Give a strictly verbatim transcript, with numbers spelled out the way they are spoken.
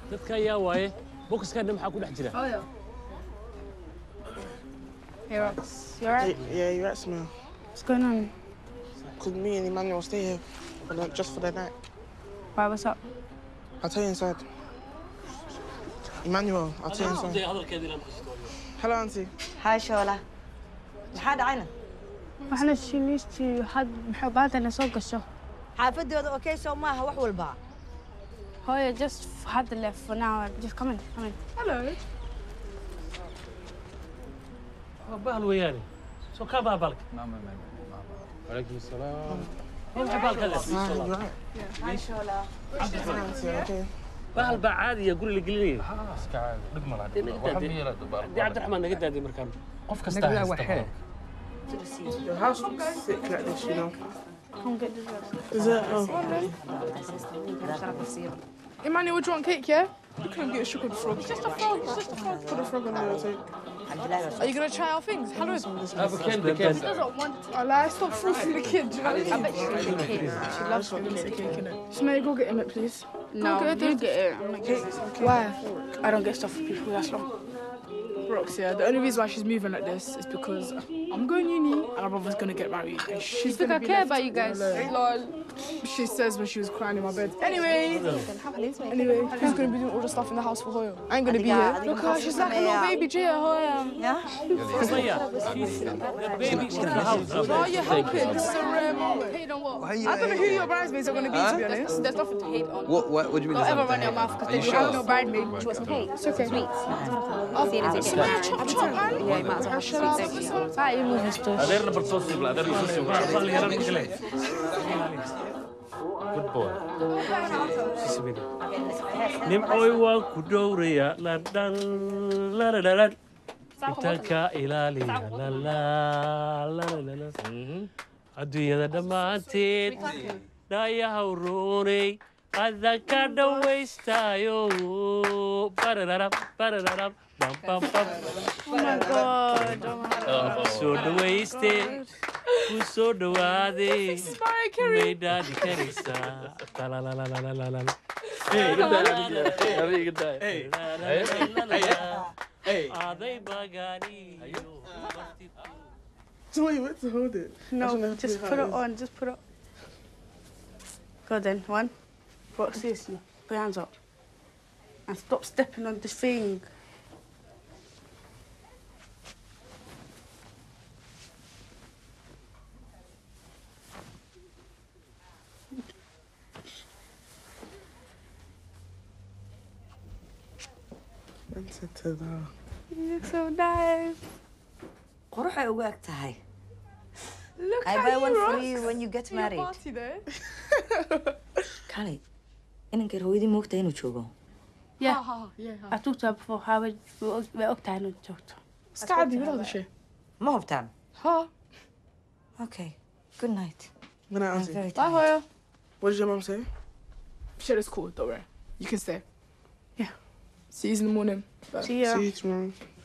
dadka ayaa waaye boxkan maxaa ku dhex jira? Oh yeah. Hey Rox, you alright? Yeah, you're right, Sumaya. What's going on? Because me and Emmanuel stay here for the, just for the night. Why, what's up? I'll tell you inside. Emmanuel, I'll tell you inside. Hello, Auntie. Hi, Shola. محاد عنا. وإحنا شنيستي حد محبات أنا سوق الشهر. حافظي هذا أوكي سو ما هو وحول بقى. هو just had left for now. Just come in, come in. Hello. بال وياني. شو كابا بالك؟ ما ما ما ما. وعليكم السلام. هو بالك هذا؟ Hi, Shola. بال بعادي يقول لي قليل. خلاص كعاد نقمل هذا. وحبي يلا دبار. دي عبد الرحمن نقد هذه مركان. قف كستاه. وحيد. Your house looks sick like this, you know. Come get dessert. Dessert? Oh. Emmanuel, would you want cake, yeah? You couldn't get a sugar frog. It's just a frog. It's just a frog. Put a frog on there, take. Are you going to try our things? Hello. Have a candy, candy. I lie. Stop forcing the kid. I bet she likes cake. She loves cake, innit? Sumaya, go get him it, please. No, go get you it. get it. I'm not getting it. Why? I don't get stuff for people that long. Rox, yeah, the only reason why she's moving like this is because I'm going uni and our brother's gonna get married. And she's you think I care about you guys? Lol. She says when she was crying in my bed. Anyway, anyway, who's gonna be doing all the stuff in the house for Hoyo? I ain't gonna be here. Look her, she's like a little baby Gia, Hoyo. Yeah? The baby in the house. Oh, you're helping. This is a rare moment. Hate on what? I don't know who your bridesmaids are gonna be, to be honest. There's nothing to hate on. What what what do you mean? Don't ever run your mouth because then you have no bridesmaid. Do you want some cake? It's okay. Sweets. Oh, See you later. Sumaya, chop, chop, man. Yeah, you might as well have some sweets. Thank you. Ah, you move this stuff. هذا نبرت صوصي بلا هذا صوصي بلا خلي يرن كله. Good boy. سيسبيني. نمعوي وكدوريا لا دان لا لا لا. إتاكا إلالي لا لا لا لا لا. الدنيا دمعتين. دايا هوروني. هذا كان ويستايو. بارارام بارارام. Bum, bum, bum. Oh my God. Oh so the wasted. Who so the wadi? Made that the teresa. La la la la la la la. Hey, good day. Hey, good day. Hey, hey. Are they bagani? So wait, wait to hold it. No, just put it on. Just put it. Go then. One. Rox, seriously. Put your hands up. And stop stepping on this thing. You look so nice. قروحي أوقات تهاي. Look I at buy you, one for Rox. you when you get Your married. party there. Kali, inankeer hooyadii ma ogtahay inuu joogo? Yeah. Ha, ha, yeah. I talked to her before. How we we octane and talked. Iska عادي ولا هذا الشيء. ما هو بتاعنا. Ha. Okay. Good night. Good night, I'm Auntie. very Bye, tired. Hoyo. What did your mum say? Shit is cool, don't worry. You can stay. Yeah. See you in the morning. Bye. See ya. See you tomorrow.